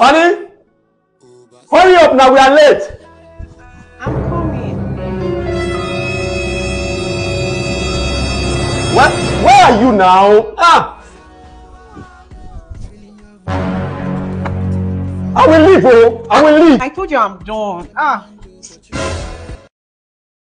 Honey, hurry up now, we are late. I'm coming. Where are you now? I will leave, oh. I will leave. I told you I'm done.